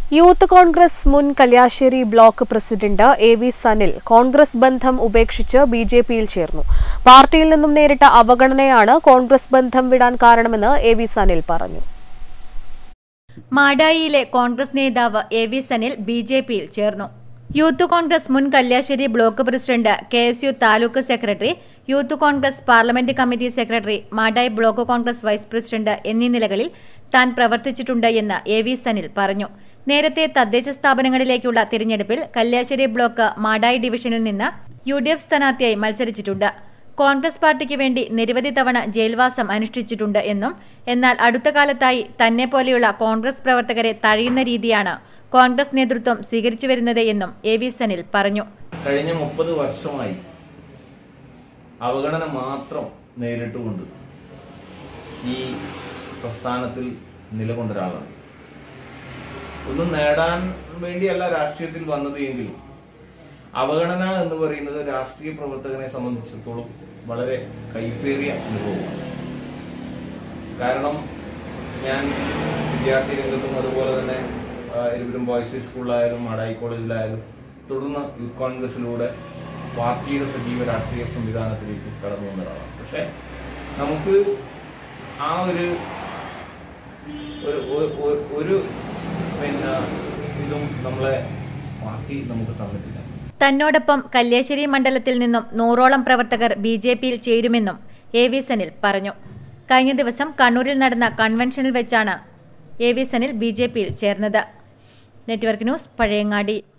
Youth Congress മുൻ Kalliasseri block president A V. Sanil Congress ബന്ധം ഉപേക്ഷിച്ച് ബിജെപിയിൽ ചേർന്നു. പാർട്ടിയിൽ നിന്നും നേരിട്ട അവഗണനയാണ് കോൺഗ്രസ് ബന്ധം വിടാൻ കാരണമെന്ന് എ.വി. സനിൽ പറഞ്ഞു. മാടായിയിലെ കോൺഗ്രസ് നേതാവ് എ.വി. സനിൽ ബിജെപിയിൽ ചേർന്നു. യൂത്ത് കോൺഗ്രസ് മുൻ Kalliasseri block president, KSU taluk secretary, youth Congress parliament committee secretary, Madayi block Congress vice president എന്നീ നിലകളിൽ താൻ പ്രവർത്തിച്ചിട്ടുണ്ട് എന്ന് എ.വി. സനിൽ പറഞ്ഞു. നേരത്തെ തദ്ദേശ സ്ഥാപനങ്ങളിലേക്കുള്ള തിരഞ്ഞെടുപ്പിൽ കല്യാശ്ശേരി ബ്ലോക്ക് മാടായി ഡിവിഷനിൽ നിന്ന് UDF സ്ഥാനാർത്ഥിയായി മത്സരിച്ചിട്ടുണ്ട്. കോൺഗ്രസ് പാർട്ടിക്ക് വേണ്ടി നിരവധി തവണ ജയിൽവാസം അനുഷ്ഠിച്ചിട്ടുണ്ട് എന്നും, എന്നാൽ അടുത്ത കാലത്തായി തന്നെ പോലെയുള്ള കോൺഗ്രസ് പ്രവർത്തകരെ തഴയുന്ന രീതിയാണ് കോൺഗ്രസ് നേതൃത്വം സ്വീകരിച്ചു വരുന്നത് എന്നും എ.വി. സനിൽ പറഞ്ഞു. കഴിഞ്ഞ 30 വർഷമായി അവഗണന മാത്രം നേരിട്ടുകൊണ്ട് ഈ പ്രസ്ഥാനത്തിൽ നിലകൊണ്ട ഒരാളാണ്. ഒന്നും നേടാൻ വേണ്ടിയല്ല രാഷ്ട്രീയത്തിൽ വന്നത് എങ്കിലും അവഗണന എന്ന് പറയുന്നത് രാഷ്ട്രീയ പ്രവർത്തകനെ സംബന്ധിച്ചിടത്തോളം വളരെ കൈപ്പേറിയ അനുഭവമാണ്. കാരണം ഞാൻ വിദ്യാർത്ഥി രംഗത്തും അതുപോലെ തന്നെ ഇരുവരും ബോയ്സ് സ്കൂളിലായാലും മാടായി കോളേജിലായാലും തുടർന്ന് യൂത്ത് കോൺഗ്രസിലൂടെ പാർട്ടിയുടെ സജീവ രാഷ്ട്രീയ സംവിധാനത്തിലേക്ക് കടന്നു വന്ന ഒരാളാണ്. പക്ഷെ നമുക്ക് ആ ഒരു ഇതും നമ്മളെ പാർട്ടി നമുക്ക് തന്നിട്ടില്ല. തന്നോടൊപ്പം കല്യാശ്ശേരി മണ്ഡലത്തിൽ നിന്നും 100ഓളം പ്രവർത്തകർ ബിജെപിയിൽ ചേരുമെന്നും എ.വി. സനിൽ പറഞ്ഞു. കഴിഞ്ഞ ദിവസം കണ്ണൂരിൽ നടന്ന കൺവെൻഷനിൽ വെച്ചാണ് എ.വി. സനിൽ ബിജെപിയിൽ ചേർന്നത്. Network news, Pazhayangadi.